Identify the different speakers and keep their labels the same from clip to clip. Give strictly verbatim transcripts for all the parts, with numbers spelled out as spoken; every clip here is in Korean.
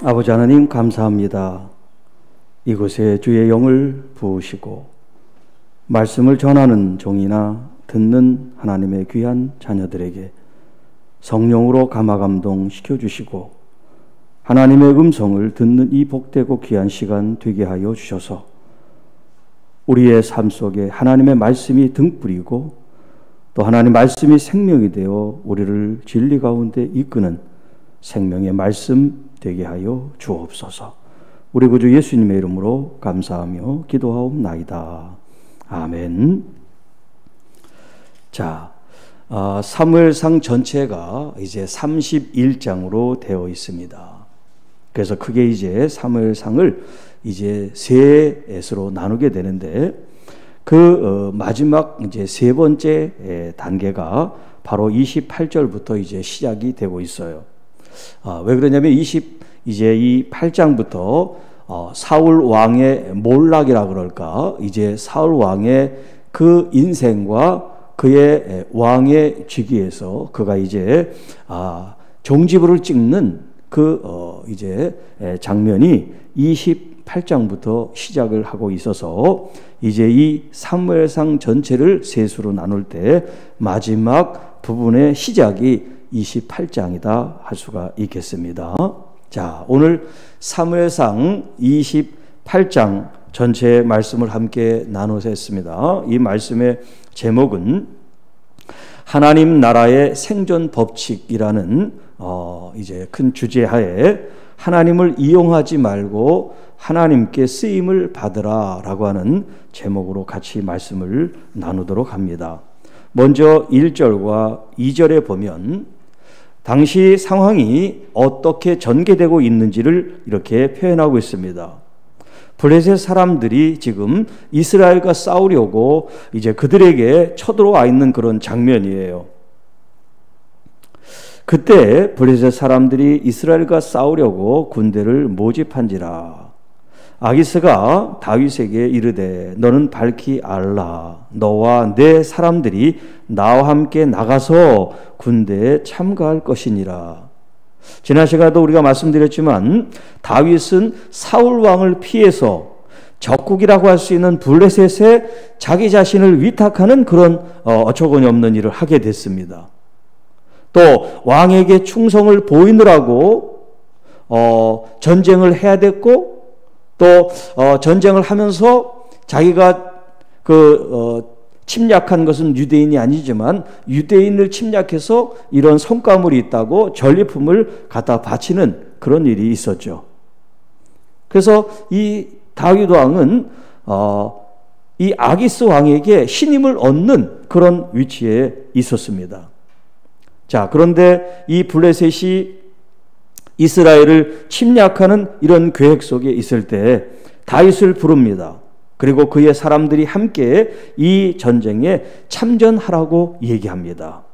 Speaker 1: 아버지 하나님 감사합니다. 이곳에 주의 영을 부으시고 말씀을 전하는 종이나 듣는 하나님의 귀한 자녀들에게 성령으로 감화감동 시켜주시고 하나님의 음성을 듣는 이 복되고 귀한 시간 되게 하여 주셔서 우리의 삶 속에 하나님의 말씀이 등불이고 또 하나님의 말씀이 생명이 되어 우리를 진리 가운데 이끄는 생명의 말씀 되게 하여 주옵소서. 우리 구주 예수님의 이름으로 감사하며 기도하옵나이다. 아멘. 자, 어, 사무엘상 전체가 이제 삼십일 장으로 되어 있습니다. 그래서 크게 이제 사무엘상을 이제 세 에서로 나누게 되는데 그 어, 마지막 이제 세 번째 단계가 바로 이십팔 절부터 이제 시작이 되고 있어요. 아, 왜 그러냐면 이십 이제 이 팔 장부터 어, 사울 왕의 몰락이라 그럴까, 이제 사울 왕의 그 인생과 그의 왕의 직위에서 그가 이제 아, 종지부를 찍는 그 어, 이제 장면이 이십팔 장부터 시작을 하고 있어서 이제 이 사무엘상 전체를 셋으로 나눌 때 마지막 부분의 시작이 이십팔 장이다 할 수가 있겠습니다. 자, 오늘 사무엘상 이십팔 장 전체 말씀을 함께 나눠서 했습니다. 이 말씀의 제목은 하나님 나라의 생존 법칙이라는 어, 이제 큰 주제하에 하나님을 이용하지 말고 하나님께 쓰임을 받으라 라고 하는 제목으로 같이 말씀을 나누도록 합니다. 먼저 일 절과 이 절에 보면 당시 상황이 어떻게 전개되고 있는지를 이렇게 표현하고 있습니다. 블레셋 사람들이 지금 이스라엘과 싸우려고 이제 그들에게 쳐들어와 있는 그런 장면이에요. 그때 블레셋 사람들이 이스라엘과 싸우려고 군대를 모집한지라 아기스가 다윗에게 이르되 너는 밝히 알라. 너와 내 사람들이 나와 함께 나가서 군대에 참가할 것이니라. 지난 시간에도 우리가 말씀드렸지만 다윗은 사울 왕을 피해서 적국이라고 할 수 있는 블레셋에 자기 자신을 위탁하는 그런 어처구니 없는 일을 하게 됐습니다. 또 왕에게 충성을 보이느라고 어, 전쟁을 해야 됐고 또 어, 전쟁을 하면서 자기가 그 어, 침략한 것은 유대인이 아니지만 유대인을 침략해서 이런 성과물이 있다고 전리품을 갖다 바치는 그런 일이 있었죠. 그래서 이 다윗 왕은 어, 이 아기스 왕에게 신임을 얻는 그런 위치에 있었습니다. 자, 그런데 이 블레셋이 이스라엘을 침략하는 이런 계획 속에 있을 때 다윗을 부릅니다. 그리고 그의 사람들이 함께 이 전쟁에 참전하라고 얘기합니다.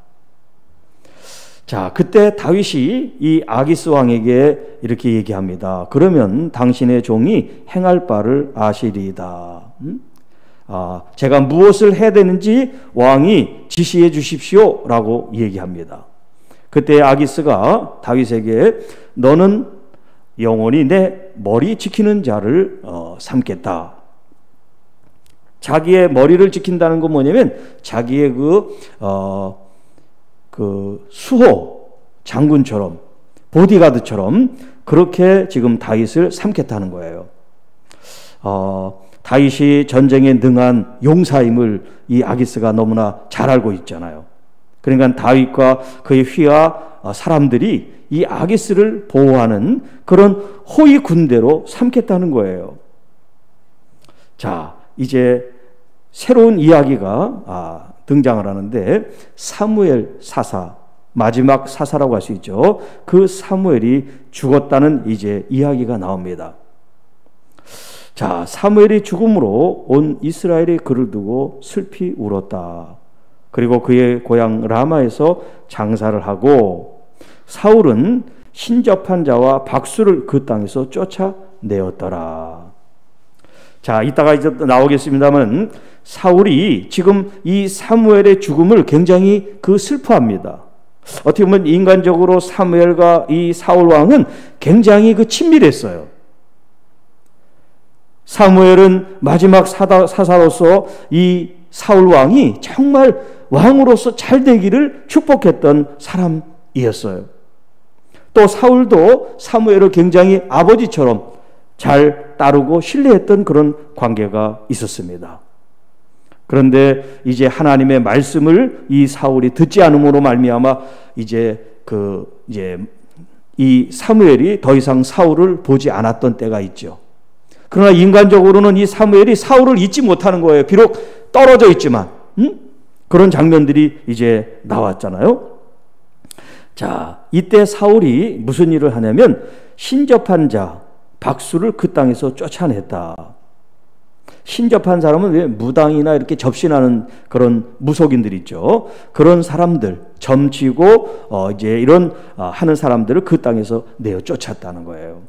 Speaker 1: 자, 그때 다윗이 이 아기스 왕에게 이렇게 얘기합니다. 그러면 당신의 종이 행할 바를 아시리이다. 음? 아, 제가 무엇을 해야 되는지 왕이 지시해 주십시오 라고 얘기합니다. 그때 아기스가 다윗에게 너는 영원히 내 머리 지키는 자를 어, 삼겠다. 자기의 머리를 지킨다는 건 뭐냐면 자기의 그, 어, 그 수호 장군처럼 보디가드처럼 그렇게 지금 다윗을 삼겠다는 거예요. 어, 다윗이 전쟁에 능한 용사임을 이 아기스가 너무나 잘 알고 있잖아요. 그러니까 다윗과 그의 휘하 사람들이 이 아기스를 보호하는 그런 호위 군대로 삼겠다는 거예요. 자, 이제 새로운 이야기가 아, 등장을 하는데 사무엘 사사, 마지막 사사라고 할 수 있죠. 그 사무엘이 죽었다는 이제 이야기가 나옵니다. 자, 사무엘이 죽음으로 온 이스라엘이 그를 두고 슬피 울었다. 그리고 그의 고향 라마에서 장사를 하고 사울은 신접한 자와 박수를 그 땅에서 쫓아내었더라. 자, 이따가 이제 나오겠습니다만 사울이 지금 이 사무엘의 죽음을 굉장히 그 슬퍼합니다. 어떻게 보면 인간적으로 사무엘과 이 사울 왕은 굉장히 그 친밀했어요. 사무엘은 마지막 사다, 사사로서 이 사울 왕이 정말 왕으로서 잘 되기를 축복했던 사람이었어요. 또 사울도 사무엘을 굉장히 아버지처럼 잘 따르고 신뢰했던 그런 관계가 있었습니다. 그런데 이제 하나님의 말씀을 이 사울이 듣지 않음으로 말미암아 이제 그 이제 이 사무엘이 더 이상 사울을 보지 않았던 때가 있죠. 그러나 인간적으로는 이 사무엘이 사울을 잊지 못하는 거예요. 비록 떨어져 있지만 음? 그런 장면들이 이제 나왔잖아요. 자, 이때 사울이 무슨 일을 하냐면 신접한 자 박수를 그 땅에서 쫓아냈다. 신접한 사람은 왜 무당이나 이렇게 접신하는 그런 무속인들 있죠. 그런 사람들, 점치고 어 이제 이런 어 하는 사람들을 그 땅에서 내어 쫓았다는 거예요.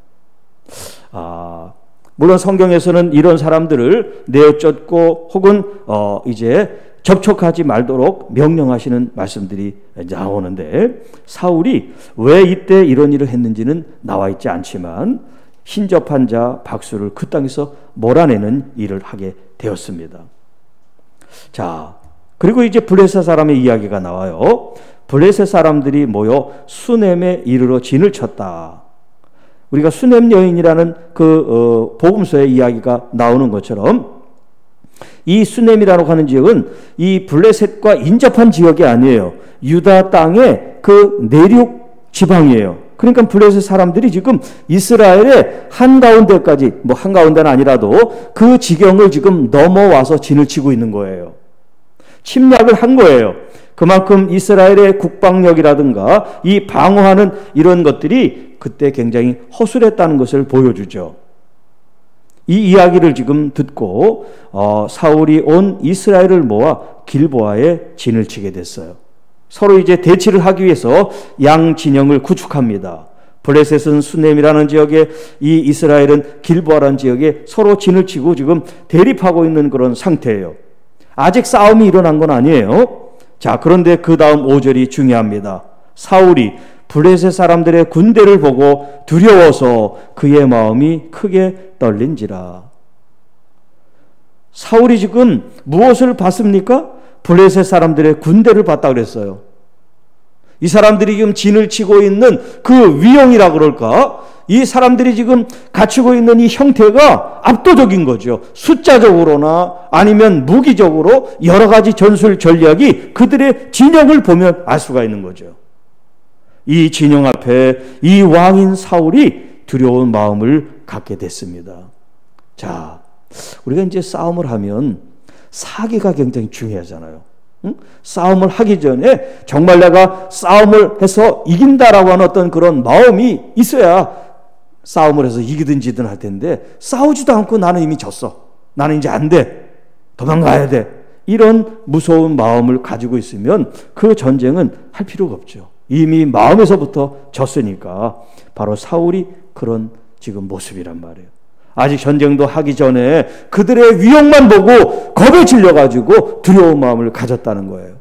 Speaker 1: 아, 물론 성경에서는 이런 사람들을 내어 쫓고 혹은 어 이제 접촉하지 말도록 명령하시는 말씀들이 나오는데 사울이 왜 이때 이런 일을 했는지는 나와 있지 않지만 신접한 자 박수를 그 땅에서 몰아내는 일을 하게 되었습니다. 자, 그리고 이제 블레셋 사람의 이야기가 나와요. 블레셋 사람들이 모여 수넴에 이르러 진을 쳤다. 우리가 수넴 여인이라는 그 어, 복음서의 이야기가 나오는 것처럼 이 수넴이라고 하는 지역은 이 블레셋과 인접한 지역이 아니에요. 유다 땅의 그 내륙 지방이에요. 그러니까 블레셋 사람들이 지금 이스라엘의 한가운데까지, 뭐 한가운데는 아니라도 그 지경을 지금 넘어와서 진을 치고 있는 거예요. 침략을 한 거예요. 그만큼 이스라엘의 국방력이라든가 이 방어하는 이런 것들이 그때 굉장히 허술했다는 것을 보여주죠. 이 이야기를 지금 듣고 어, 사울이 온 이스라엘을 모아 길보아에 진을 치게 됐어요. 서로 이제 대치를 하기 위해서 양 진영을 구축합니다. 블레셋은 수넴이라는 지역에, 이 이스라엘은 길보아라는 지역에 서로 진을 치고 지금 대립하고 있는 그런 상태예요. 아직 싸움이 일어난 건 아니에요. 자, 그런데 그 다음 오 절이 중요합니다. 사울이 블레셋 사람들의 군대를 보고 두려워서 그의 마음이 크게 떨린지라. 사울이 지금 무엇을 봤습니까? 블레셋 사람들의 군대를 봤다 그랬어요. 이 사람들이 지금 진을 치고 있는 그 위용이라 그럴까? 이 사람들이 지금 갖추고 있는 이 형태가 압도적인 거죠. 숫자적으로나 아니면 무기적으로 여러 가지 전술 전략이 그들의 진영을 보면 알 수가 있는 거죠. 이 진영 앞에 이 왕인 사울이 두려운 마음을 갖게 됐습니다. 자, 우리가 이제 싸움을 하면 사기가 굉장히 중요하잖아요. 응? 싸움을 하기 전에 정말 내가 싸움을 해서 이긴다라고 하는 어떤 그런 마음이 있어야 싸움을 해서 이기든 지든 할 텐데, 싸우지도 않고 나는 이미 졌어, 나는 이제 안 돼, 도망가야 돼, 이런 무서운 마음을 가지고 있으면 그 전쟁은 할 필요가 없죠. 이미 마음에서부터 졌으니까. 바로 사울이 그런 지금 모습이란 말이에요. 아직 전쟁도 하기 전에 그들의 위력만 보고 겁에 질려가지고 두려운 마음을 가졌다는 거예요.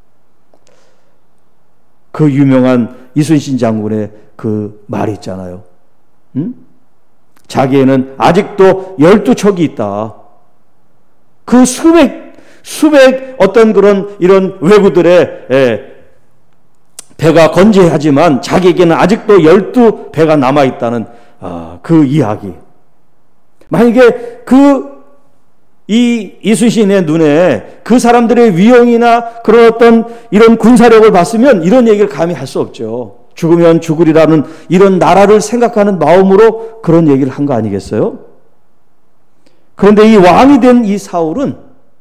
Speaker 1: 그 유명한 이순신 장군의 그 말이 있잖아요. 응? 자기에는 아직도 열두 척이 있다. 그 수백, 수백 어떤 그런 이런 왜구들의 예, 배가 건재하지만 자기에게는 아직도 열두 배가 남아있다는 아, 그 이야기. 만약에 그 이 이순신의 눈에 그 사람들의 위용이나 그런 어떤 이런 군사력을 봤으면 이런 얘기를 감히 할 수 없죠. 죽으면 죽으리라는 이런 나라를 생각하는 마음으로 그런 얘기를 한 거 아니겠어요? 그런데 이 왕이 된 이 사울은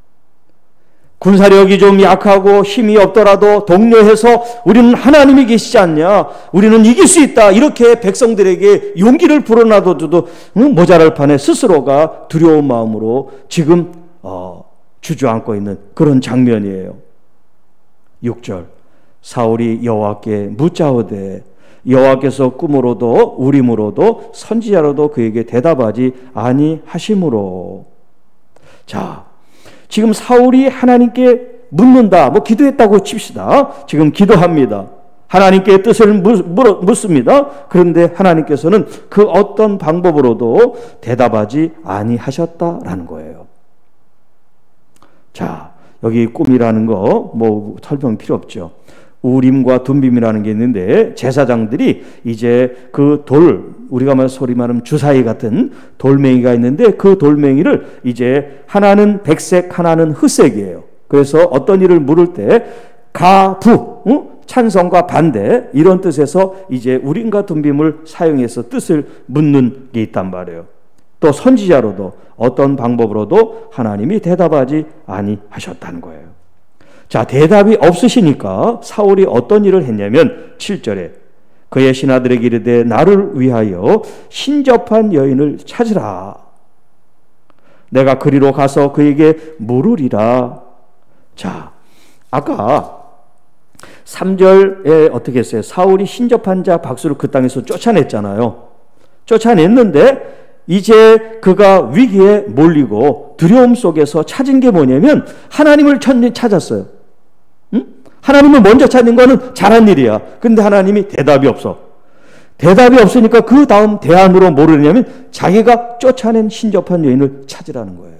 Speaker 1: 군사력이 좀 약하고 힘이 없더라도 독려해서 우리는 하나님이 계시지 않냐, 우리는 이길 수 있다, 이렇게 백성들에게 용기를 불어넣어도 모자랄 판에 스스로가 두려운 마음으로 지금 어, 주저앉고 있는 그런 장면이에요. 육 절, 사울이 여호와께 묻자오되 여호와께서 꿈으로도 우림으로도 선지자로도 그에게 대답하지 아니하심으로. 자, 지금 사울이 하나님께 묻는다, 뭐 기도했다고 칩시다. 지금 기도합니다. 하나님께 뜻을 묻습니다. 그런데 하나님께서는 그 어떤 방법으로도 대답하지 아니하셨다라는 거예요. 자, 여기 꿈이라는 거 뭐 설명 필요 없죠. 우림과 둠빔이라는 게 있는데 제사장들이 이제 그 돌, 우리가 말 소리 말하면 주사위 같은 돌멩이가 있는데 그 돌멩이를 이제 하나는 백색, 하나는 흑색이에요. 그래서 어떤 일을 물을 때 가부, 응? 찬성과 반대 이런 뜻에서 이제 우림과 둠빔을 사용해서 뜻을 묻는 게 있단 말이에요. 또 선지자로도 어떤 방법으로도 하나님이 대답하지 아니하셨다는 거예요. 자, 대답이 없으시니까 사울이 어떤 일을 했냐면 칠 절에 그의 신하들에게 이르되 나를 위하여 신접한 여인을 찾으라. 내가 그리로 가서 그에게 물으리라. 자, 아까 삼 절에 어떻게 했어요? 사울이 신접한 자 박수를 그 땅에서 쫓아냈잖아요. 쫓아냈는데 이제 그가 위기에 몰리고 두려움 속에서 찾은 게 뭐냐면 하나님을 찾았어요. 응? 하나님을 먼저 찾는 거는 잘한 일이야. 근데 하나님이 대답이 없어. 대답이 없으니까 그 다음 대안으로 뭐를 했냐면 자기가 쫓아낸 신접한 여인을 찾으라는 거예요.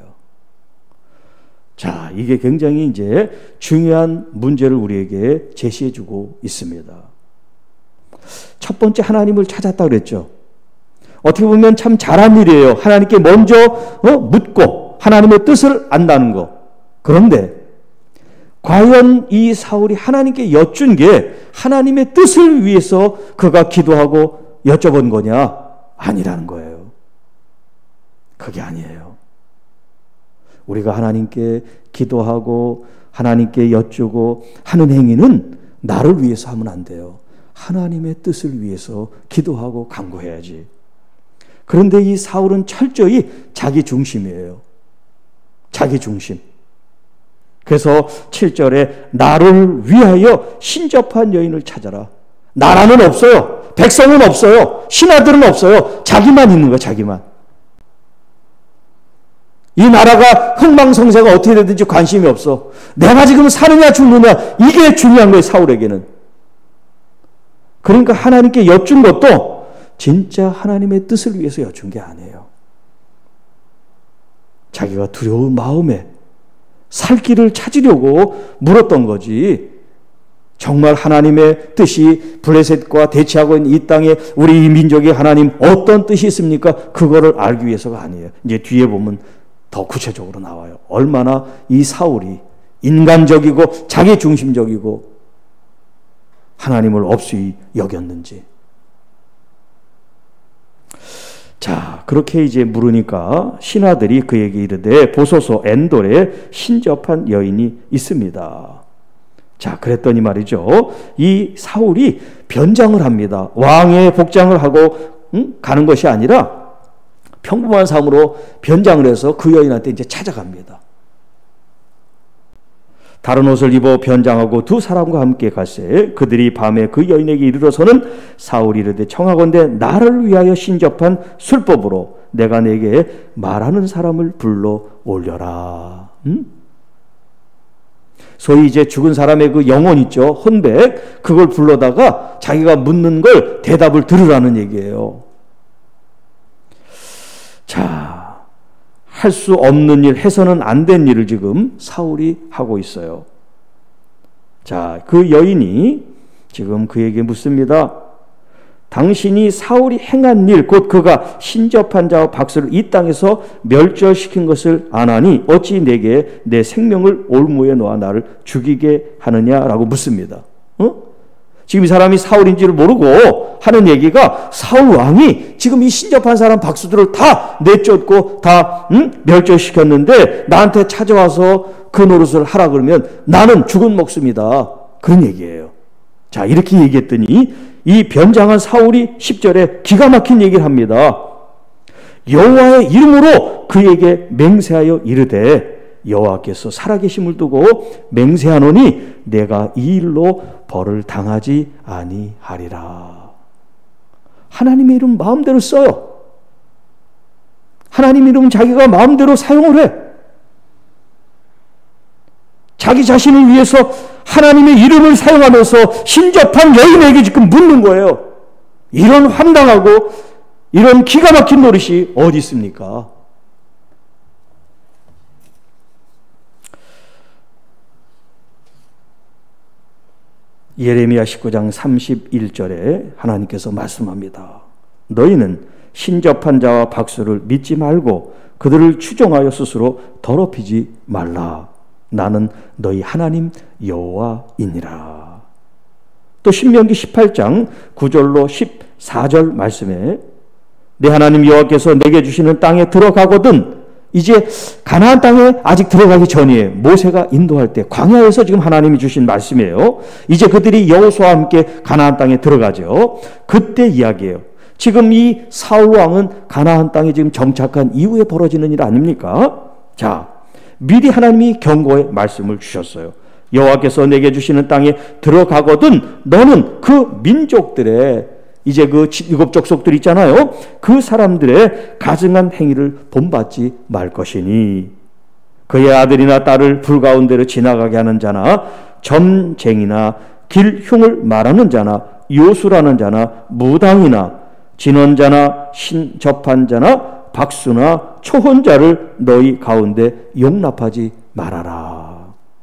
Speaker 1: 자, 이게 굉장히 이제 중요한 문제를 우리에게 제시해주고 있습니다. 첫 번째 하나님을 찾았다 그랬죠. 어떻게 보면 참 잘한 일이에요. 하나님께 먼저 어, 묻고 하나님의 뜻을 안다는 거. 그런데 과연 이 사울이 하나님께 여쭌 게 하나님의 뜻을 위해서 그가 기도하고 여쭤본 거냐? 아니라는 거예요. 그게 아니에요. 우리가 하나님께 기도하고 하나님께 여쭈고 하는 행위는 나를 위해서 하면 안 돼요. 하나님의 뜻을 위해서 기도하고 간구해야지. 그런데 이 사울은 철저히 자기 중심이에요. 자기 중심. 그래서 칠 절에 나를 위하여 신접한 여인을 찾아라. 나라는 없어요. 백성은 없어요. 신하들은 없어요. 자기만 있는 거야, 자기만. 이 나라가 흥망성쇠가 어떻게 되든지 관심이 없어. 내가 지금 사느냐 죽느냐 이게 중요한 거예요, 사울에게는. 그러니까 하나님께 여쭌 것도 진짜 하나님의 뜻을 위해서 여쭌 게 아니에요. 자기가 두려운 마음에 살 길을 찾으려고 물었던 거지. 정말 하나님의 뜻이 블레셋과 대치하고 있는 이 땅에 우리 민족의 하나님 어떤 뜻이 있습니까? 그거를 알기 위해서가 아니에요. 이제 뒤에 보면 더 구체적으로 나와요. 얼마나 이 사울이 인간적이고 자기중심적이고 하나님을 없이 여겼는지. 자, 그렇게 이제 물으니까 신하들이 그에게 이르되 보소서 엔돌에 신접한 여인이 있습니다. 자, 그랬더니 말이죠. 이 사울이 변장을 합니다. 왕의 복장을 하고 응? 가는 것이 아니라 평범한 삶으로 변장을 해서 그 여인한테 이제 찾아갑니다. 다른 옷을 입어 변장하고 두 사람과 함께 갔세. 그들이 밤에 그 여인에게 이르러서는 사울이 이르되 청하건대 나를 위하여 신접한 술법으로 내가 내게 말하는 사람을 불러 올려라. 음? 소위 이제 죽은 사람의 그 영혼 있죠. 혼백. 그걸 불러다가 자기가 묻는 걸 대답을 들으라는 얘기예요. 자, 할 수 없는 일, 해서는 안 된 일을 지금 사울이 하고 있어요. 자, 그 여인이 지금 그에게 묻습니다. 당신이 사울이 행한 일, 곧 그가 신접한 자와 박수를 이 땅에서 멸절시킨 것을 아나니 어찌 내게 내 생명을 올무에 놓아 나를 죽이게 하느냐라고 묻습니다. 어? 지금 이 사람이 사울인지를 모르고 하는 얘기가 사울 왕이 지금 이 신접한 사람 박수들을 다 내쫓고 다 응? 멸절시켰는데 나한테 찾아와서 그 노릇을 하라 그러면 나는 죽은 목숨이다. 그런 얘기예요. 자, 이렇게 얘기했더니 이 변장한 사울이 십 절에 기가 막힌 얘기를 합니다. 여호와의 이름으로 그에게 맹세하여 이르되 여호와께서 살아계심을 두고 맹세하노니 내가 이 일로 벌을 당하지 아니하리라. 하나님의 이름 마음대로 써요. 하나님 이름은 자기가 마음대로 사용을 해. 자기 자신을 위해서 하나님의 이름을 사용하면서 신접한 여인에게 지금 묻는 거예요. 이런 황당하고 이런 기가 막힌 노릇이 어디 있습니까? 예레미야 십구 장 삼십일 절에 하나님께서 말씀합니다. 너희는 신접한 자와 박수를 믿지 말고 그들을 추종하여 스스로 더럽히지 말라. 나는 너희 하나님 여호와이니라. 또 신명기 십팔 장 구 절로 십사 절 말씀에 내 하나님 여호와께서 내게 주시는 땅에 들어가거든, 이제 가나안 땅에 아직 들어가기 전이에요. 모세가 인도할 때 광야에서 지금 하나님이 주신 말씀이에요. 이제 그들이 여호수아와 함께 가나안 땅에 들어가죠. 그때 이야기예요. 지금 이 사울 왕은 가나안 땅에 지금 정착한 이후에 벌어지는 일 아닙니까? 자, 미리 하나님이 경고의 말씀을 주셨어요. 여호와께서 내게 주시는 땅에 들어가거든 너는 그 민족들의, 이제 그 일곱 족속들 있잖아요. 그 사람들의 가증한 행위를 본받지 말 것이니 그의 아들이나 딸을 불 가운데로 지나가게 하는 자나 점쟁이나 길 흉을 말하는 자나 요술하는 자나 무당이나 진언자나 신접한 자나 박수나 초혼자를 너희 가운데 용납하지 말아라.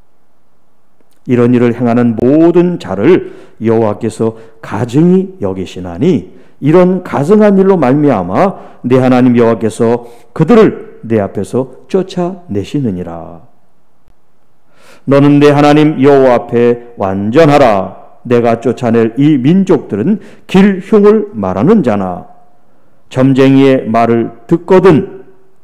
Speaker 1: 이런 일을 행하는 모든 자를 여호와께서 가증히 여기시나니 이런 가증한 일로 말미암아 내 하나님 여호와께서 그들을 내 앞에서 쫓아내시느니라. 너는 내 하나님 여호와 앞에 완전하라. 내가 쫓아낼 이 민족들은 길 흉을 말하는 자나 점쟁이의 말을 듣거든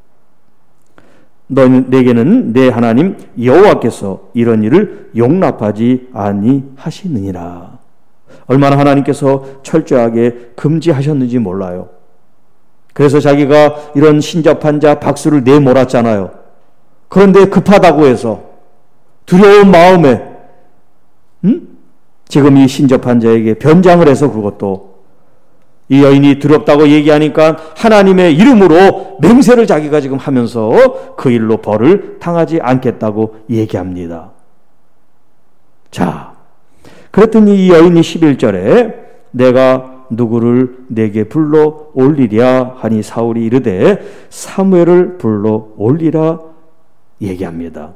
Speaker 1: 너는 내게는 내 하나님 여호와께서 이런 일을 용납하지 아니하시느니라. 얼마나 하나님께서 철저하게 금지하셨는지 몰라요. 그래서 자기가 이런 신접한 자 박수를 내몰았잖아요. 그런데 급하다고 해서 두려운 마음에 음? 지금 이 신접한 자에게 변장을 해서 그것도 이 여인이 두렵다고 얘기하니까 하나님의 이름으로 맹세를 자기가 지금 하면서 그 일로 벌을 당하지 않겠다고 얘기합니다. 자, 그랬더니 이 여인이 십일 절에 내가 누구를 내게 불러 올리랴 하니 사울이 이르되 사무엘을 불러 올리라 얘기합니다.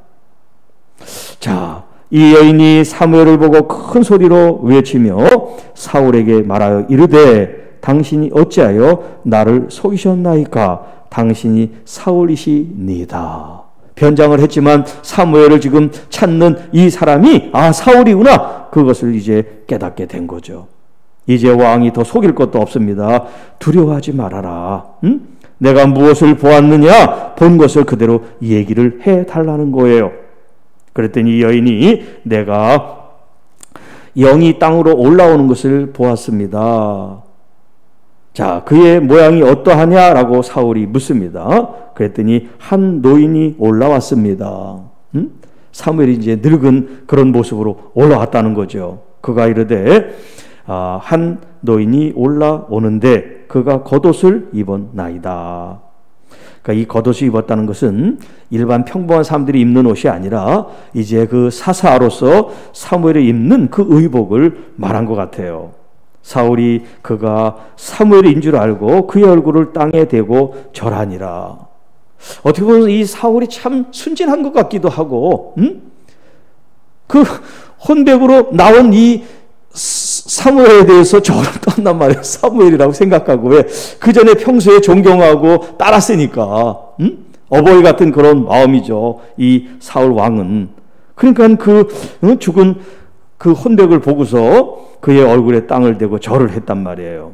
Speaker 1: 자, 이 여인이 사무엘을 보고 큰 소리로 외치며 사울에게 말하여 이르되 당신이 어찌하여 나를 속이셨나이까? 당신이 사울이시니이다. 변장을 했지만 사무엘을 지금 찾는 이 사람이 아 사울이구나, 그것을 이제 깨닫게 된 거죠. 이제 왕이 더 속일 것도 없습니다. 두려워하지 말아라. 응? 내가 무엇을 보았느냐? 본 것을 그대로 얘기를 해달라는 거예요. 그랬더니 이 여인이 내가 영이 땅으로 올라오는 것을 보았습니다. 자, 그의 모양이 어떠하냐라고 사울이 묻습니다. 그랬더니 한 노인이 올라왔습니다. 음? 사무엘이 이제 늙은 그런 모습으로 올라왔다는 거죠. 그가 이르되 아, 한 노인이 올라오는데 그가 겉옷을 입었나이다. 그러니까 이 겉옷을 입었다는 것은 일반 평범한 사람들이 입는 옷이 아니라 이제 그 사사로서 사무엘이 입는 그 의복을 말한 것 같아요. 사울이 그가 사무엘인 줄 알고 그의 얼굴을 땅에 대고 절하니라. 어떻게 보면 이 사울이 참 순진한 것 같기도 하고, 음? 그 혼백으로 나온 이 사무엘에 대해서 절을 떴단 말이에요. 사무엘이라고 생각하고, 왜? 그 전에 평소에 존경하고 따랐으니까, 음? 어버이 같은 그런 마음이죠. 이 사울 왕은. 그러니까 그 죽은 그 혼백을 보고서 그의 얼굴에 땅을 대고 절을 했단 말이에요.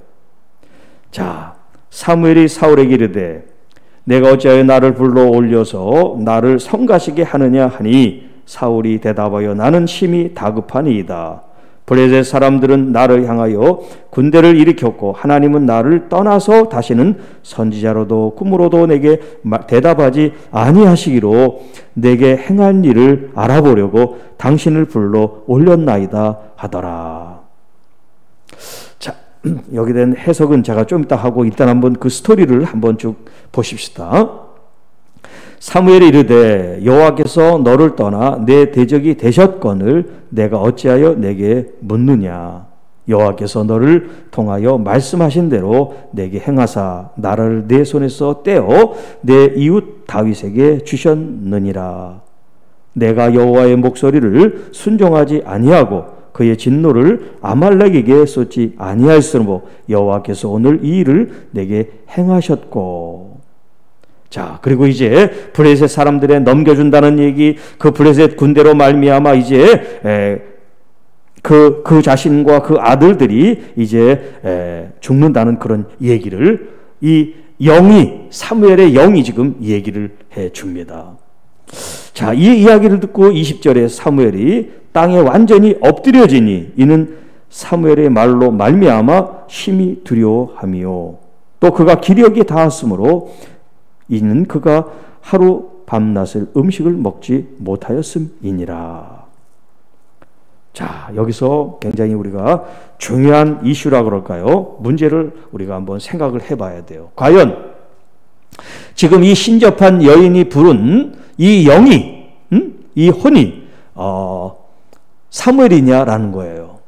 Speaker 1: 자, 사무엘이 사울에게 이르되 내가 어찌하여 나를 불러 올려서 나를 성가시게 하느냐 하니 사울이 대답하여 나는 심히 다급하니이다. 블레셋 사람들은 나를 향하여 군대를 일으켰고 하나님은 나를 떠나서 다시는 선지자로도 꿈으로도 내게 대답하지 아니하시기로 내게 행한 일을 알아보려고 당신을 불러 올렸나이다 하더라. 자, 여기에 대한 해석은 제가 좀 이따 하고 일단 한번 그 스토리를 한번 쭉 보십시다. 사무엘이 이르되 여호와께서 너를 떠나 내 대적이 되셨거늘 내가 어찌하여 내게 묻느냐. 여호와께서 너를 통하여 말씀하신 대로 내게 행하사 나를 내 손에서 떼어 내 이웃 다윗에게 주셨느니라. 내가 여호와의 목소리를 순종하지 아니하고 그의 진노를 아말렉에게 쏟지 아니하였으므로 여호와께서 오늘 이 일을 내게 행하셨고. 자, 그리고 이제 블레셋 사람들에 넘겨준다는 얘기, 그 블레셋 군대로 말미암아 이제 에, 그, 그 자신과 그 아들들이 이제 에, 죽는다는 그런 얘기를 이 영이, 사무엘의 영이 지금 얘기를 해 줍니다. 자, 이 이야기를 듣고 이십 절에 사무엘이 땅에 완전히 엎드려지니 이는 사무엘의 말로 말미암아 심히 두려워하며 또 그가 기력이 닿았으므로 이는 그가 하루 밤낮을 음식을 먹지 못하였음이니라. 자, 여기서 굉장히 우리가 중요한 이슈라 그럴까요? 문제를 우리가 한번 생각을 해봐야 돼요. 과연 지금 이 신접한 여인이 부른 이 영이, 음? 이 혼이 어, 사무엘이냐라는 거예요.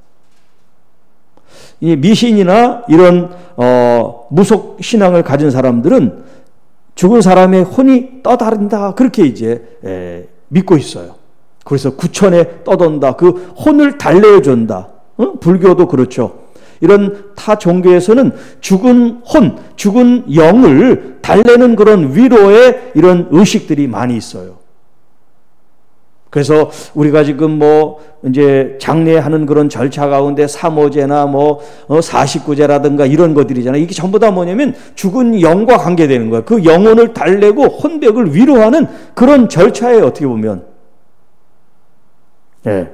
Speaker 1: 이 미신이나 이런 어, 무속 신앙을 가진 사람들은 죽은 사람의 혼이 떠다닌다 그렇게 이제 에, 믿고 있어요. 그래서 구천에 떠돈다. 그 혼을 달래준다. 어? 불교도 그렇죠. 이런 타 종교에서는 죽은 혼, 죽은 영을 달래는 그런 위로의 이런 의식들이 많이 있어요. 그래서 우리가 지금 뭐 이제 장례하는 그런 절차 가운데 사모제나 뭐 사십구제라든가 이런 것들이잖아요. 이게 전부 다 뭐냐면 죽은 영과 관계되는 거예요. 그 영혼을 달래고 혼백을 위로하는 그런 절차에 어떻게 보면. 네.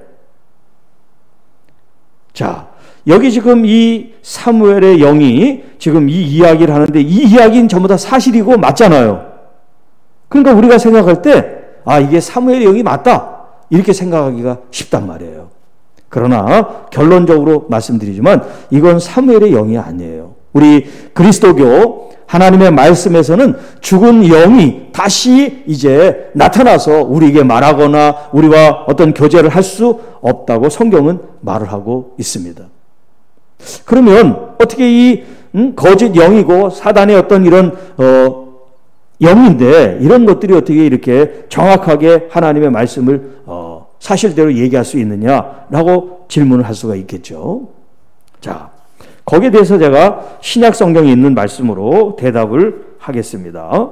Speaker 1: 자, 여기 지금 이 사무엘의 영이 지금 이 이야기를 하는데 이 이야기는 전부 다 사실이고 맞잖아요. 그러니까 우리가 생각할 때 아, 이게 사무엘의 영이 맞다 이렇게 생각하기가 쉽단 말이에요. 그러나 결론적으로 말씀드리지만 이건 사무엘의 영이 아니에요. 우리 그리스도교 하나님의 말씀에서는 죽은 영이 다시 이제 나타나서 우리에게 말하거나 우리와 어떤 교제를 할 수 없다고 성경은 말을 하고 있습니다. 그러면 어떻게 이 음, 거짓 영이고 사단의 어떤 이런 어, 영인데 이런 것들이 어떻게 이렇게 정확하게 하나님의 말씀을 어, 사실대로 얘기할 수 있느냐라고 질문을 할 수가 있겠죠. 자, 거기에 대해서 제가 신약 성경에 있는 말씀으로 대답을 하겠습니다.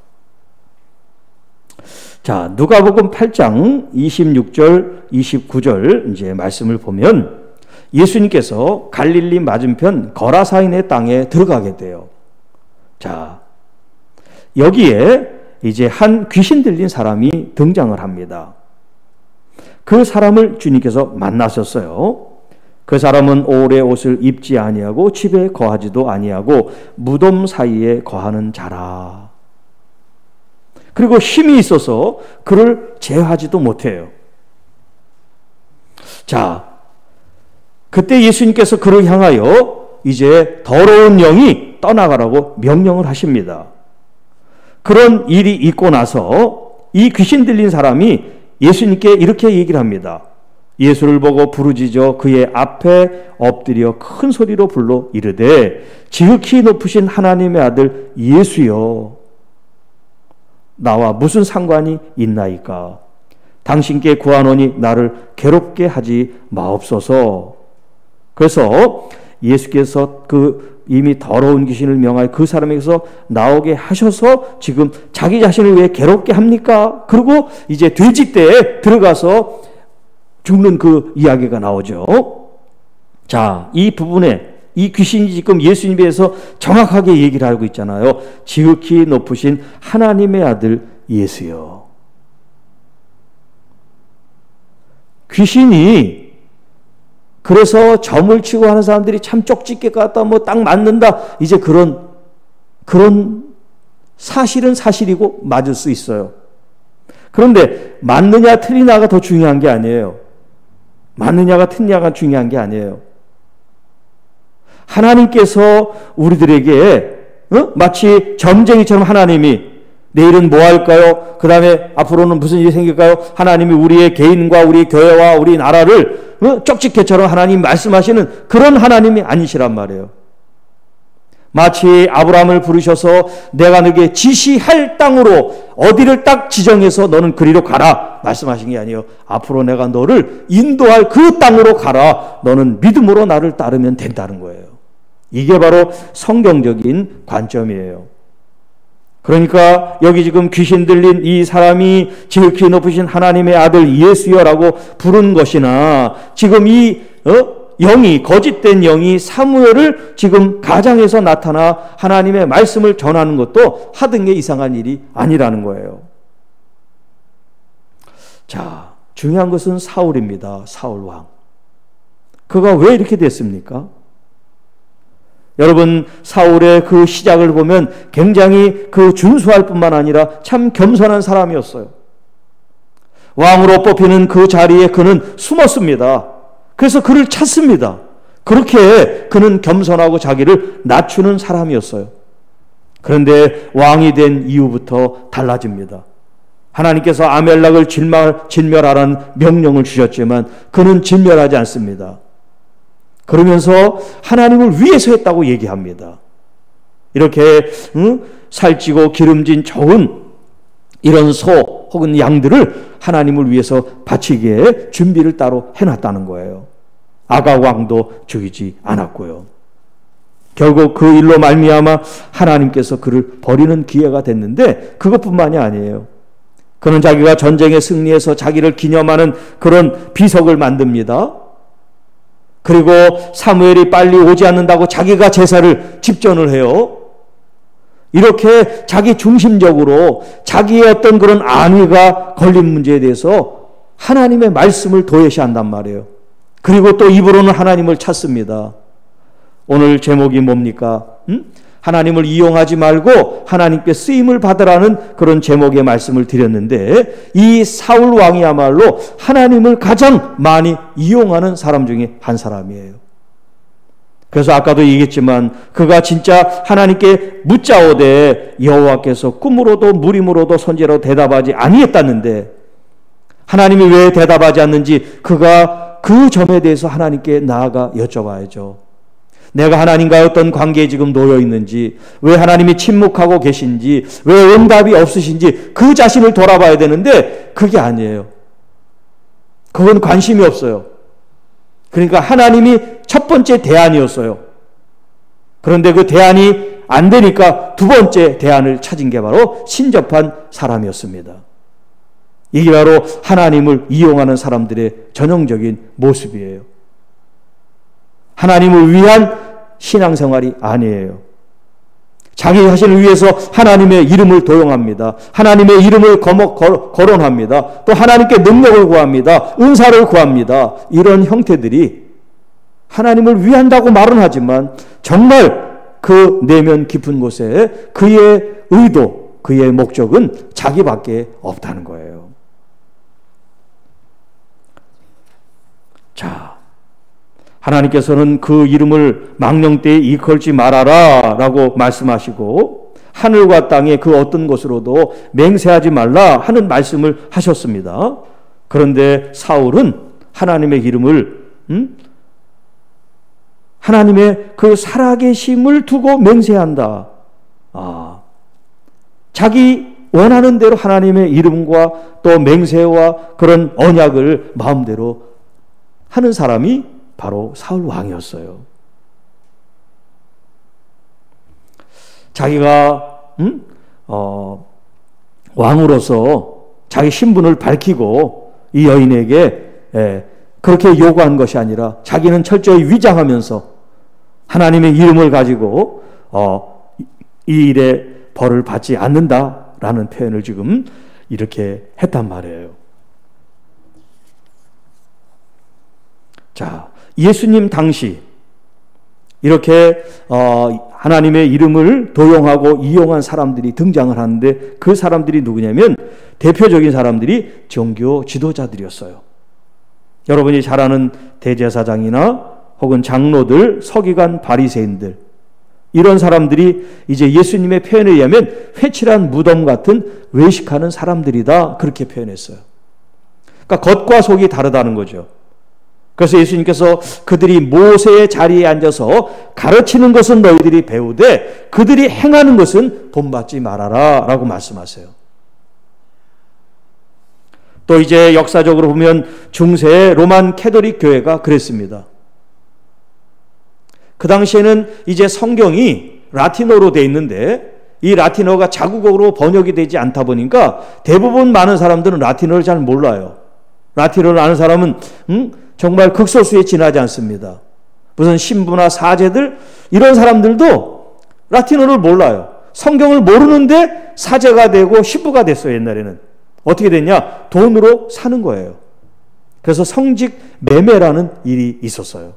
Speaker 1: 자, 누가복음 팔 장 이십육 절 이십구 절 이제 말씀을 보면 예수님께서 갈릴리 맞은편 거라사인의 땅에 들어가게 돼요. 자, 여기에 이제 한 귀신 들린 사람이 등장을 합니다. 그 사람을 주님께서 만나셨어요. 그 사람은 오래 옷을 입지 아니하고 집에 거하지도 아니하고 무덤 사이에 거하는 자라. 그리고 힘이 있어서 그를 제어하지도 못해요. 자, 그때 예수님께서 그를 향하여 이제 더러운 영이 떠나가라고 명령을 하십니다. 그런 일이 있고 나서 이 귀신 들린 사람이 예수님께 이렇게 얘기를 합니다. 예수를 보고 부르짖어 그의 앞에 엎드려 큰 소리로 불러 이르되 지극히 높으신 하나님의 아들 예수여, 나와 무슨 상관이 있나이까? 당신께 구하노니 나를 괴롭게 하지 마옵소서. 그래서 예수께서 그 이미 더러운 귀신을 명하여 그 사람에게서 나오게 하셔서 지금 자기 자신을 왜 괴롭게 합니까? 그리고 이제 돼지떼에 들어가서 죽는 그 이야기가 나오죠. 자, 이 부분에 이 귀신이 지금 예수님에 대해서 정확하게 얘기를 하고 있잖아요. 지극히 높으신 하나님의 아들 예수여. 귀신이 그래서 점을 치고 하는 사람들이 참 쪽집게 같다, 뭐 딱 맞는다, 이제 그런 그런 사실은 사실이고 맞을 수 있어요. 그런데 맞느냐 틀리냐가 더 중요한 게 아니에요. 맞느냐가 틀리냐가 중요한 게 아니에요. 하나님께서 우리들에게 어? 마치 점쟁이처럼 하나님이 내일은 뭐 할까요? 그 다음에 앞으로는 무슨 일이 생길까요? 하나님이 우리의 개인과 우리 교회와 우리 나라를 어? 쪽집게처럼 하나님 말씀하시는 그런 하나님이 아니시란 말이에요. 마치 아브라함을 부르셔서 내가 너에게 지시할 땅으로 어디를 딱 지정해서 너는 그리로 가라 말씀하신 게 아니에요. 앞으로 내가 너를 인도할 그 땅으로 가라. 너는 믿음으로 나를 따르면 된다는 거예요. 이게 바로 성경적인 관점이에요. 그러니까 여기 지금 귀신 들린 이 사람이 지극히 높으신 하나님의 아들 예수여라고 부른 것이나 지금 이 어? 영이 거짓된 영이 사무엘을 지금 가장에서 나타나 하나님의 말씀을 전하는 것도 하등의 이상한 일이 아니라는 거예요. 자, 중요한 것은 사울입니다. 사울 왕. 그가 왜 이렇게 됐습니까? 여러분, 사울의 그 시작을 보면 굉장히 그 준수할 뿐만 아니라 참 겸손한 사람이었어요. 왕으로 뽑히는 그 자리에 그는 숨었습니다. 그래서 그를 찾습니다. 그렇게 그는 겸손하고 자기를 낮추는 사람이었어요. 그런데 왕이 된 이후부터 달라집니다. 하나님께서 아멜렉을 진멸하라는 명령을 주셨지만 그는 진멸하지 않습니다. 그러면서 하나님을 위해서 했다고 얘기합니다. 이렇게 응? 살찌고 기름진 좋은 이런 소 혹은 양들을 하나님을 위해서 바치기에 준비를 따로 해놨다는 거예요. 아가 왕도 죽이지 않았고요. 결국 그 일로 말미암아 하나님께서 그를 버리는 기회가 됐는데 그것뿐만이 아니에요. 그는 자기가 전쟁에 승리해서 자기를 기념하는 그런 비석을 만듭니다. 그리고 사무엘이 빨리 오지 않는다고 자기가 제사를 집전을 해요. 이렇게 자기 중심적으로 자기의 어떤 그런 안위가 걸린 문제에 대해서 하나님의 말씀을 도외시한단 말이에요. 그리고 또 입으로는 하나님을 찾습니다. 오늘 제목이 뭡니까? 음? 하나님을 이용하지 말고 하나님께 쓰임을 받으라는 그런 제목의 말씀을 드렸는데 이 사울 왕이야말로 하나님을 가장 많이 이용하는 사람 중에 한 사람이에요. 그래서 아까도 얘기했지만 그가 진짜 하나님께 묻자오되 여호와께서 꿈으로도 무림으로도 선지로도 대답하지 아니했다는데 하나님이 왜 대답하지 않는지 그가 그 점에 대해서 하나님께 나아가 여쭤봐야죠. 내가 하나님과의 어떤 관계에 지금 놓여 있는지, 왜 하나님이 침묵하고 계신지, 왜 응답이 없으신지 그 자신을 돌아봐야 되는데 그게 아니에요. 그건 관심이 없어요. 그러니까 하나님이 첫 번째 대안이었어요. 그런데 그 대안이 안 되니까 두 번째 대안을 찾은 게 바로 신접한 사람이었습니다. 이게 바로 하나님을 이용하는 사람들의 전형적인 모습이에요. 하나님을 위한 신앙생활이 아니에요. 자기 자신을 위해서 하나님의 이름을 도용합니다. 하나님의 이름을 거론합니다. 또 하나님께 능력을 구합니다. 은사를 구합니다. 이런 형태들이 하나님을 위한다고 말은 하지만 정말 그 내면 깊은 곳에 그의 의도, 그의 목적은 자기밖에 없다는 거예요. 자, 하나님께서는 그 이름을 망령되이 일컬지 말아라 라고 말씀하시고 하늘과 땅의 그 어떤 것으로도 맹세하지 말라 하는 말씀을 하셨습니다. 그런데 사울은 하나님의 이름을 음? 하나님의 그 살아계심을 두고 맹세한다. 아, 자기 원하는 대로 하나님의 이름과 또 맹세와 그런 언약을 마음대로 하는 사람이 바로 사울 왕이었어요. 자기가 음? 어, 왕으로서 자기 신분을 밝히고 이 여인에게 예, 그렇게 요구한 것이 아니라 자기는 철저히 위장하면서 하나님의 이름을 가지고 어, 이 일에 벌을 받지 않는다라는 표현을 지금 이렇게 했단 말이에요. 자, 예수님 당시 이렇게 어, 하나님의 이름을 도용하고 이용한 사람들이 등장을 하는데 그 사람들이 누구냐면 대표적인 사람들이 종교 지도자들이었어요. 여러분이 잘 아는 대제사장이나 혹은 장로들, 서기관, 바리새인들, 이런 사람들이 이제 예수님의 표현에 의하면 회칠한 무덤 같은 외식하는 사람들이다, 그렇게 표현했어요. 그러니까 겉과 속이 다르다는 거죠. 그래서 예수님께서 그들이 모세의 자리에 앉아서 가르치는 것은 너희들이 배우되 그들이 행하는 것은 본받지 말아라 라고 말씀하세요. 또 이제 역사적으로 보면 중세의 로만 캐톨릭 교회가 그랬습니다. 그 당시에는 이제 성경이 라틴어로 돼 있는데 이 라틴어가 자국어로 번역이 되지 않다 보니까 대부분 많은 사람들은 라틴어를 잘 몰라요. 라틴어를 아는 사람은 음? 정말 극소수에 지나지 않습니다. 무슨 신부나 사제들 이런 사람들도 라틴어를 몰라요. 성경을 모르는데 사제가 되고 신부가 됐어요. 옛날에는. 어떻게 됐냐? 돈으로 사는 거예요. 그래서 성직 매매라는 일이 있었어요.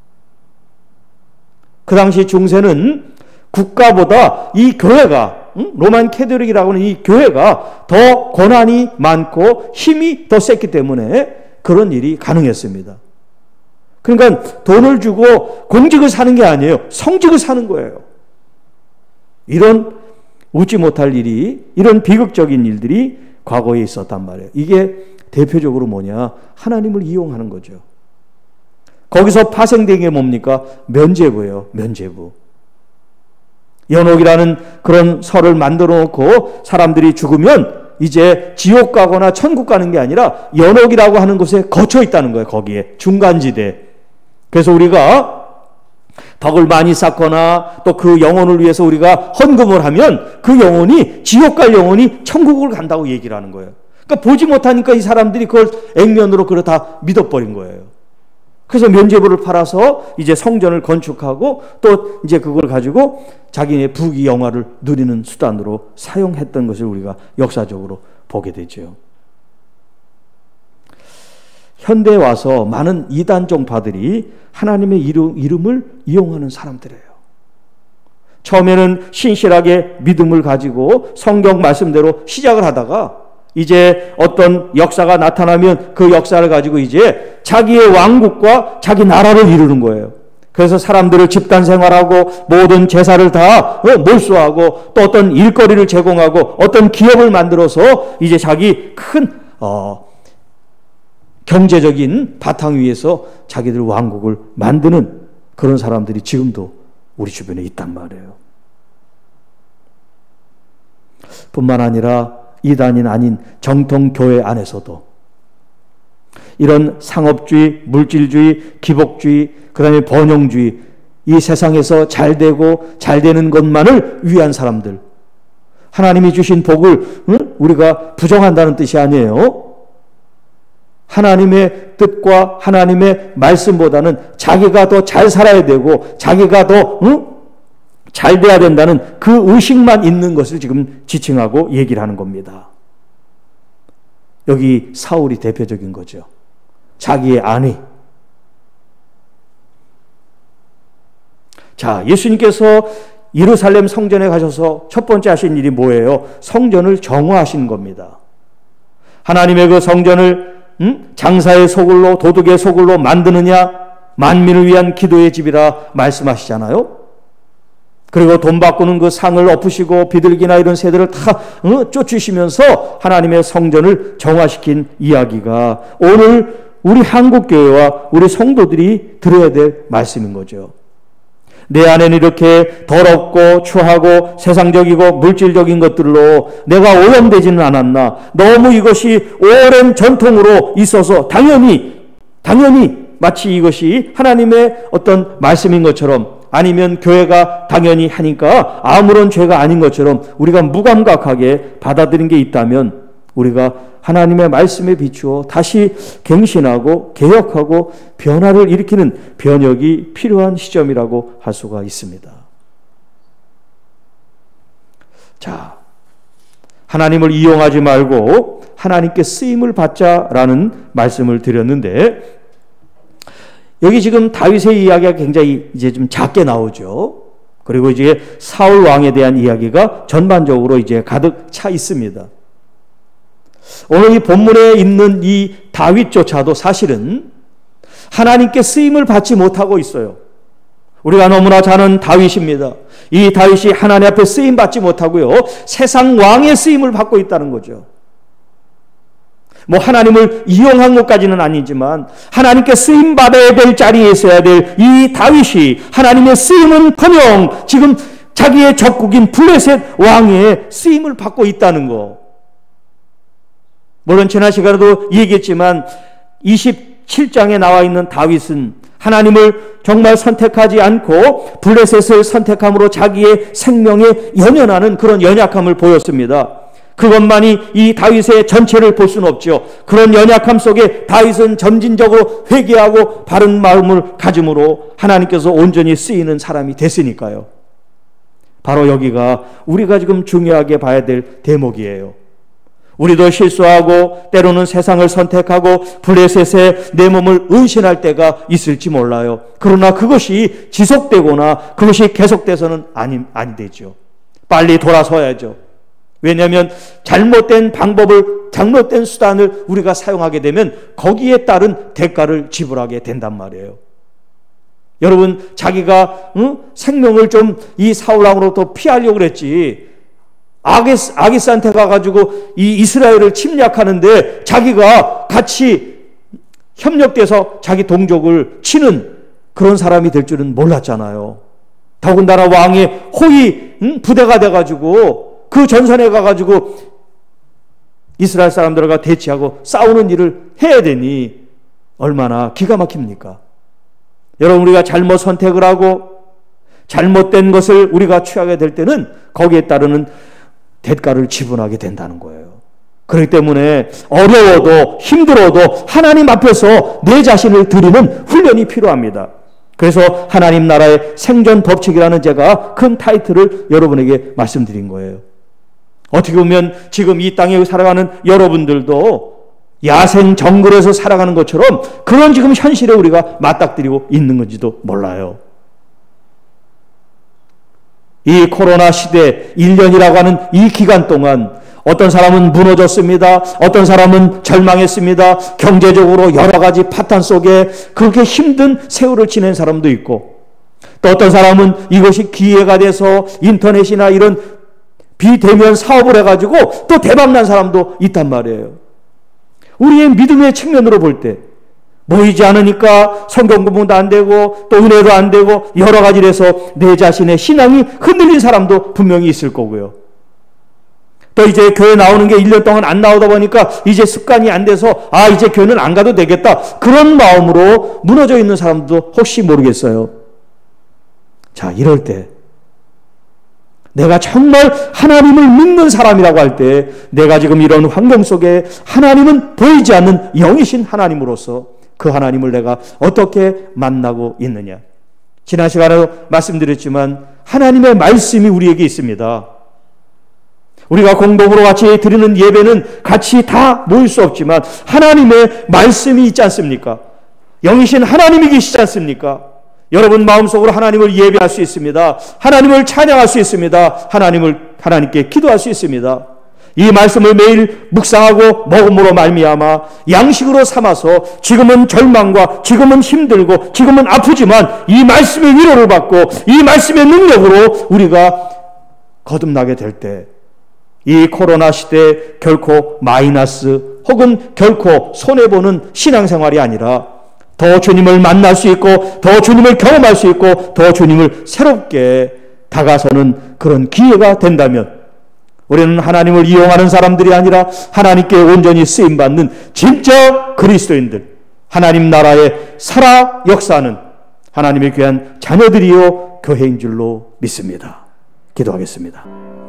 Speaker 1: 그 당시 중세는 국가보다 이 교회가, 응? 로만 캐톨릭이라고 하는 이 교회가 더 권한이 많고 힘이 더 셌기 때문에 그런 일이 가능했습니다. 그러니까 돈을 주고 공직을 사는 게 아니에요. 성직을 사는 거예요. 이런 웃지 못할 일이, 이런 비극적인 일들이 과거에 있었단 말이에요. 이게 대표적으로 뭐냐? 하나님을 이용하는 거죠. 거기서 파생된 게 뭡니까? 면죄부예요. 면죄부. 연옥이라는 그런 설을 만들어 놓고 사람들이 죽으면 이제 지옥 가거나 천국 가는 게 아니라 연옥이라고 하는 곳에 거쳐 있다는 거예요. 거기에 중간지대. 그래서 우리가 덕을 많이 쌓거나 또 그 영혼을 위해서 우리가 헌금을 하면 그 영혼이 지옥 갈 영혼이 천국을 간다고 얘기를 하는 거예요. 그러니까 보지 못하니까 이 사람들이 그걸 액면으로 그걸 다 믿어버린 거예요. 그래서 면죄부를 팔아서 이제 성전을 건축하고 또 이제 그걸 가지고 자기네 부귀 영화를 누리는 수단으로 사용했던 것을 우리가 역사적으로 보게 되죠. 현대에 와서 많은 이단 종파들이 하나님의 이름, 이름을 이용하는 사람들이에요. 처음에는 신실하게 믿음을 가지고 성경 말씀대로 시작을 하다가 이제 어떤 역사가 나타나면 그 역사를 가지고 이제 자기의 왕국과 자기 나라를 이루는 거예요. 그래서 사람들을 집단 생활하고 모든 제사를 다 몰수하고 또 어떤 일거리를 제공하고 어떤 기업을 만들어서 이제 자기 큰 어, 경제적인 바탕 위에서 자기들 왕국을 만드는 그런 사람들이 지금도 우리 주변에 있단 말이에요. 뿐만 아니라 이단인 아닌 정통 교회 안에서도 이런 상업주의, 물질주의, 기복주의, 그 다음에 번영주의, 이 세상에서 잘 되고 잘 되는 것만을 위한 사람들, 하나님이 주신 복을 응? 우리가 부정한다는 뜻이 아니에요. 하나님의 뜻과 하나님의 말씀보다는 자기가 더 잘 살아야 되고 자기가 더 응? 잘 돼야 된다는 그 의식만 있는 것을 지금 지칭하고 얘기를 하는 겁니다. 여기 사울이 대표적인 거죠. 자기의 아내. 자, 예수님께서 예루살렘 성전에 가셔서 첫 번째 하신 일이 뭐예요? 성전을 정화하신 겁니다. 하나님의 그 성전을 음? 장사의 소굴로, 도둑의 소굴로 만드느냐? 만민을 위한 기도의 집이라 말씀하시잖아요. 그리고 돈 바꾸는 그 상을 엎으시고 비둘기나 이런 새들을 다 어, 쫓으시면서 하나님의 성전을 정화시킨 이야기가 오늘 우리 한국교회와 우리 성도들이 들어야 될 말씀인 거죠. 내 안에는 이렇게 더럽고 추하고 세상적이고 물질적인 것들로 내가 오염되지는 않았나? 너무 이것이 오랜 전통으로 있어서 당연히 당연히 마치 이것이 하나님의 어떤 말씀인 것처럼, 아니면 교회가 당연히 하니까 아무런 죄가 아닌 것처럼 우리가 무감각하게 받아들인 게 있다면 우리가 하나님의 말씀에 비추어 다시 갱신하고 개혁하고 변화를 일으키는 변혁이 필요한 시점이라고 할 수가 있습니다. 자, 하나님을 이용하지 말고 하나님께 쓰임을 받자라는 말씀을 드렸는데, 여기 지금 다윗의 이야기가 굉장히 이제 좀 작게 나오죠. 그리고 이제 사울 왕에 대한 이야기가 전반적으로 이제 가득 차 있습니다. 오늘 이 본문에 있는 이 다윗조차도 사실은 하나님께 쓰임을 받지 못하고 있어요. 우리가 너무나 잘 아는 다윗입니다. 이 다윗이 하나님 앞에 쓰임 받지 못하고요, 세상 왕의 쓰임을 받고 있다는 거죠. 뭐 하나님을 이용한 것까지는 아니지만 하나님께 쓰임 받아야 될 자리에 있어야 될 이 다윗이 하나님의 쓰임은 커녕 지금 자기의 적국인 블레셋 왕의 쓰임을 받고 있다는 거. 물론 지난 시간에도 얘기했지만 이십칠 장에 나와 있는 다윗은 하나님을 정말 선택하지 않고 블레셋을 선택함으로 자기의 생명에 연연하는 그런 연약함을 보였습니다. 그것만이 이 다윗의 전체를 볼 수는 없죠. 그런 연약함 속에 다윗은 점진적으로 회개하고 바른 마음을 가짐으로 하나님께서 온전히 쓰이는 사람이 됐으니까요. 바로 여기가 우리가 지금 중요하게 봐야 될 대목이에요. 우리도 실수하고 때로는 세상을 선택하고 블레셋에 내 몸을 은신할 때가 있을지 몰라요. 그러나 그것이 지속되거나 그것이 계속돼서는 아니, 아니 되죠. 빨리 돌아서야죠. 왜냐하면 잘못된 방법을, 잘못된 수단을 우리가 사용하게 되면 거기에 따른 대가를 지불하게 된단 말이에요. 여러분, 자기가 응? 생명을 좀 이 사울왕으로부터 피하려고 그랬지, 아기스, 아기스한테 가가지고 이 이스라엘을 침략하는데 자기가 같이 협력돼서 자기 동족을 치는 그런 사람이 될 줄은 몰랐잖아요. 더군다나 왕의 호위 응? 부대가 돼가지고 그 전선에 가가지고 이스라엘 사람들과 대치하고 싸우는 일을 해야 되니 얼마나 기가 막힙니까? 여러분, 우리가 잘못 선택을 하고 잘못된 것을 우리가 취하게 될 때는 거기에 따르는 대가를 지불하게 된다는 거예요. 그렇기 때문에 어려워도 힘들어도 하나님 앞에서 내 자신을 드리는 훈련이 필요합니다. 그래서 하나님 나라의 생존 법칙이라는 제가 큰 타이틀을 여러분에게 말씀드린 거예요. 어떻게 보면 지금 이 땅에 살아가는 여러분들도 야생 정글에서 살아가는 것처럼 그런 지금 현실에 우리가 맞닥뜨리고 있는 건지도 몰라요. 이 코로나 시대 일 년이라고 하는 이 기간 동안 어떤 사람은 무너졌습니다. 어떤 사람은 절망했습니다. 경제적으로 여러 가지 파탄 속에 그렇게 힘든 세월을 지낸 사람도 있고, 또 어떤 사람은 이것이 기회가 돼서 인터넷이나 이런 비대면 사업을 해가지고 또 대박난 사람도 있단 말이에요. 우리의 믿음의 측면으로 볼 때 모이지 않으니까 성경 공부도 안 되고 또 은혜도 안 되고 여러 가지로 해서 내 자신의 신앙이 흔들린 사람도 분명히 있을 거고요. 또 이제 교회 나오는 게 일 년 동안 안 나오다 보니까 이제 습관이 안 돼서 아 이제 교회는 안 가도 되겠다, 그런 마음으로 무너져 있는 사람도 혹시 모르겠어요. 자, 이럴 때 내가 정말 하나님을 믿는 사람이라고 할 때 내가 지금 이런 환경 속에 하나님은 보이지 않는 영이신 하나님으로서 그 하나님을 내가 어떻게 만나고 있느냐. 지난 시간에도 말씀드렸지만 하나님의 말씀이 우리에게 있습니다. 우리가 공동으로 같이 드리는 예배는 같이 다 모일 수 없지만 하나님의 말씀이 있지 않습니까? 영이신 하나님이 계시지 않습니까? 여러분 마음속으로 하나님을 예배할 수 있습니다. 하나님을 찬양할 수 있습니다. 하나님을 하나님께 기도할 수 있습니다. 이 말씀을 매일 묵상하고 먹음으로 말미암아 양식으로 삼아서 지금은 절망과 지금은 힘들고 지금은 아프지만 이 말씀의 위로를 받고 이 말씀의 능력으로 우리가 거듭나게 될 때 이 코로나 시대에 결코 마이너스 혹은 결코 손해보는 신앙생활이 아니라 더 주님을 만날 수 있고 더 주님을 경험할 수 있고 더 주님을 새롭게 다가서는 그런 기회가 된다면 우리는 하나님을 이용하는 사람들이 아니라 하나님께 온전히 쓰임받는 진짜 그리스도인들, 하나님 나라에 살아 역사하는 하나님의 귀한 자녀들이요 교회인 줄로 믿습니다. 기도하겠습니다.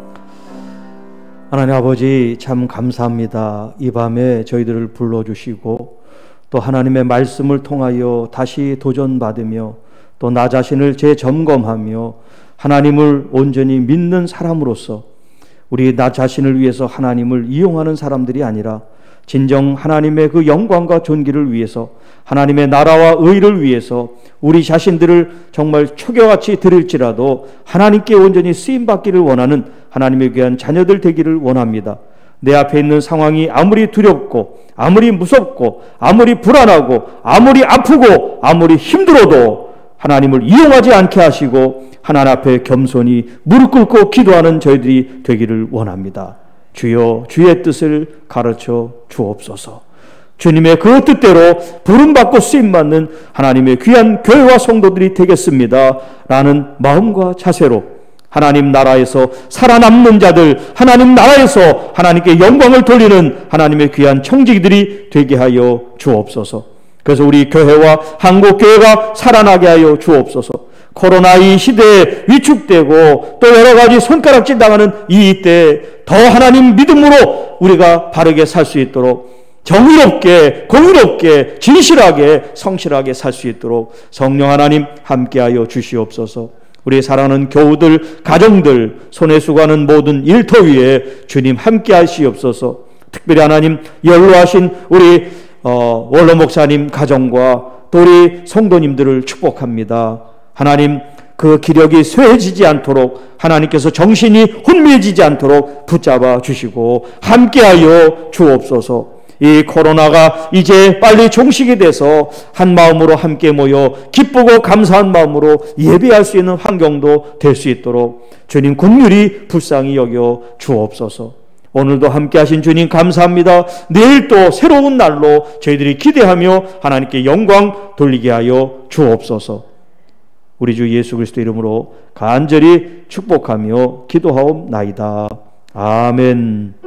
Speaker 1: 하나님 아버지, 참 감사합니다. 이 밤에 저희들을 불러주시고 또 하나님의 말씀을 통하여 다시 도전받으며 또 나 자신을 재점검하며 하나님을 온전히 믿는 사람으로서 우리 나 자신을 위해서 하나님을 이용하는 사람들이 아니라 진정 하나님의 그 영광과 존귀를 위해서 하나님의 나라와 의를 위해서 우리 자신들을 정말 초교같이 드릴지라도 하나님께 온전히 쓰임받기를 원하는 하나님의 귀한 자녀들 되기를 원합니다. 내 앞에 있는 상황이 아무리 두렵고 아무리 무섭고 아무리 불안하고 아무리 아프고 아무리 힘들어도 하나님을 이용하지 않게 하시고 하나님 앞에 겸손히 무릎 꿇고 기도하는 저희들이 되기를 원합니다. 주여, 주의 뜻을 가르쳐 주옵소서. 주님의 그 뜻대로 부름받고 쓰임받는 하나님의 귀한 교회와 성도들이 되겠습니다 라는 마음과 자세로 하나님 나라에서 살아남는 자들, 하나님 나라에서 하나님께 영광을 돌리는 하나님의 귀한 청지기들이 되게 하여 주옵소서. 그래서 우리 교회와 한국교회가 살아나게 하여 주옵소서. 코로나 이 시대에 위축되고 또 여러 가지 손가락질 당하는 이 때에 더 하나님 믿음으로 우리가 바르게 살 수 있도록, 정의롭게, 공의롭게, 진실하게, 성실하게 살 수 있도록 성령 하나님 함께하여 주시옵소서. 우리 사랑하는 교우들, 가정들, 손에 수고하는 모든 일터 위에 주님 함께하시옵소서. 특별히 하나님 연로하신 우리 어, 원로 목사님 가정과 또 우리 성도님들을 축복합니다. 하나님 그 기력이 쇠해지지 않도록 하나님께서 정신이 혼미해지지 않도록 붙잡아 주시고 함께하여 주옵소서. 이 코로나가 이제 빨리 종식이 돼서 한 마음으로 함께 모여 기쁘고 감사한 마음으로 예배할 수 있는 환경도 될 수 있도록 주님 긍휼히 불쌍히 여겨 주옵소서. 오늘도 함께 하신 주님 감사합니다. 내일 또 새로운 날로 저희들이 기대하며 하나님께 영광 돌리게 하여 주옵소서. 우리 주 예수 그리스도 이름으로 간절히 축복하며 기도하옵나이다. 아멘.